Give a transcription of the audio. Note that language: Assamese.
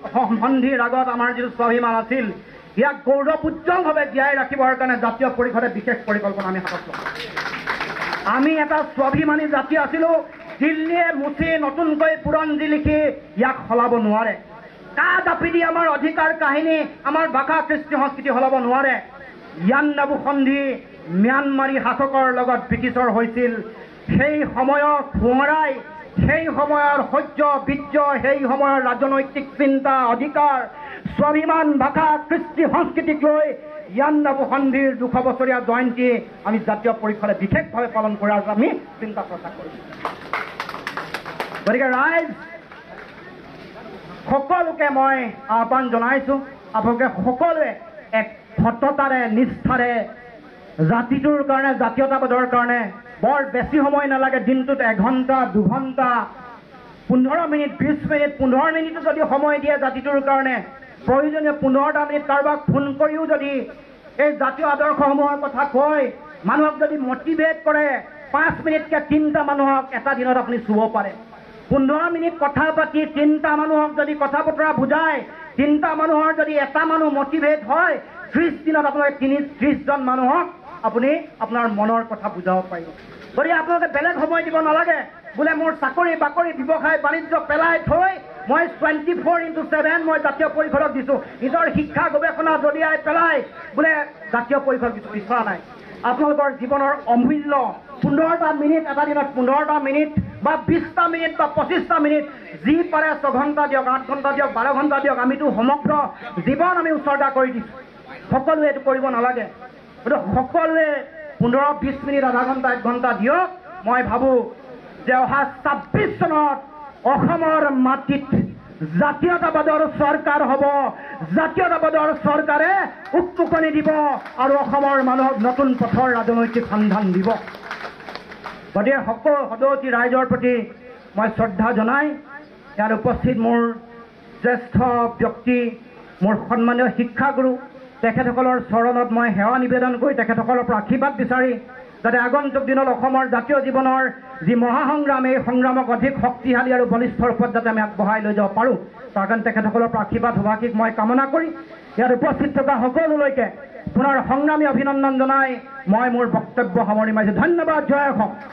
সন্ধিৰ আগত আমাৰ যিটো স্বাভিমান আছিল ইয়াক গৌৰৱ উজ্জ্বলভাৱে জীয়াই ৰাখিবৰ কাৰণে জাতীয় পৰিষদে বিশেষ পৰিকল্পনা আমি হাতত লওঁ। আমি এটা স্বাভিমানী জাতি আছিলোঁ। দিল্লীয়ে মুচি নতুনকৈ বুৰঞ্জী লিখি ইয়াক সলাব নোৱাৰে। কা জাপি দি আমাৰ অধিকাৰ কাহিনী আমাৰ ভাষা কৃষ্টি সংস্কৃতি সলাব নোৱাৰে। ইয়ান্নাবু সন্ধি ম্যানমাৰী শাসকৰ লগত ব্ৰিটিছৰ হৈছিল। সেই সময়ত সোঁৱৰাই সেই সময়ৰ সহ্য বীৰ্য সেই সময়ৰ ৰাজনৈতিক চিন্তা অধিকাৰ স্বাভিমান ভাষা কৃষ্টি সংস্কৃতিক লৈ ইয়ান্নাবু সন্ধিৰ 200 বছৰীয়া জয়ন্তী আমি জাতীয় পৰিষদে বিশেষভাৱে পালন কৰাৰ আমি চিন্তা চৰ্চা কৰিছোঁ। গতিকে ৰাইজ সকলোকে মই আহ্বান জনাইছোঁ, আপোনালোকে সকলোৱে এক সততাৰে নিষ্ঠাৰে জাতিটোৰ কাৰণে জাতীয়তাবাদৰ কাৰণে বৰ বেছি সময় নালাগে। দিনটোত 1 ঘণ্টা 2 ঘণ্টা 15 মিনিট 20 মিনিট 15 মিনিটো যদি সময় দিয়ে জাতিটোৰ কাৰণে প্ৰয়োজনীয় 15টা মিনিট কাৰোবাক ফোন কৰিও যদি এই জাতীয় আদৰ্শসমূহৰ কথা কয় মানুহক যদি মটিভেট কৰে 5 মিনিটকে 3টা মানুহক এটা দিনত আপুনি চুব পাৰে। 15 মিনিট কথা পাতি 3টা মানুহক যদি কথা বতৰা বুজায় 3টা মানুহৰ যদি এটা মানুহ মটিভেট হয় 30 দিনত আপোনালোকে 30জন মানুহক আপুনি আপোনাৰ মনৰ কথা বুজাব পাৰিব। গতিকে আপোনালোকে বেলেগ সময় দিব নালাগে বোলে মোৰ চাকৰি বাকৰি ব্যৱসায় বাণিজ্য পেলাই থৈ মই 24x7 মই জাতীয় পৰিষদক দিছোঁ। নিজৰ শিক্ষা গৱেষণা জডিয়াই পেলাই বোলে জাতীয় পৰিষদ বিচৰা নাই। আপোনালোকৰ জীৱনৰ অমূল্য 15টা মিনিট এটা দিনত 15টা মিনিট বা 20টা মিনিট বা 25টা মিনিট যি পাৰে 6 ঘণ্টা দিয়ক 8 ঘণ্টা দিয়ক 12 ঘণ্টা দিয়ক। আমিতো সমগ্ৰ জীৱন আমি উৎসৰ্গা কৰি দিছোঁ। সকলোৱে এইটো কৰিব নালাগে। গতিকে সকলোৱে 15-20 মিনিট আধা ঘণ্টা 1 ঘণ্টা দিয়ক। মই ভাবোঁ যে অহা 26 চনত অসমৰ মাটিত জাতীয়তাবাদৰ চৰকাৰ হ'ব। জাতীয়তাবাদৰ চৰকাৰে উৎকোকনি দিব আৰু অসমৰ মানুহক নতুন পথৰ ৰাজনৈতিক সন্ধান দিব। গতিকে সকলো সদৌতি ৰাইজৰ প্ৰতি মই শ্ৰদ্ধা জনাই ইয়াত উপস্থিত মোৰ জ্যেষ্ঠ ব্যক্তি মোৰ সন্মানীয় শিক্ষাগুৰু তেখেতসকলৰ চৰণত মই সেৱা নিবেদন কৰি তেখেতসকলৰ পৰা আশীৰ্বাদ বিচাৰি যাতে আগন্তুক দিনত অসমৰ জাতীয় জীৱনৰ যি মহাসংগ্ৰাম এই সংগ্ৰামক অধিক শক্তিশালী আৰু বলিষ্ঠ ৰূপত যাতে আমি আগবঢ়াই লৈ যাব পাৰোঁ তাৰ কাৰণে তেখেতসকলৰ পৰা আশীৰ্বাদ সভাষিক মই কামনা কৰি ইয়াত উপস্থিত থকা সকলোলৈকে পুনৰ সংগ্ৰামী অভিনন্দন জনাই মই মোৰ বক্তব্য সামৰি মাৰিছোঁ। ধন্যবাদ। জয় অসম।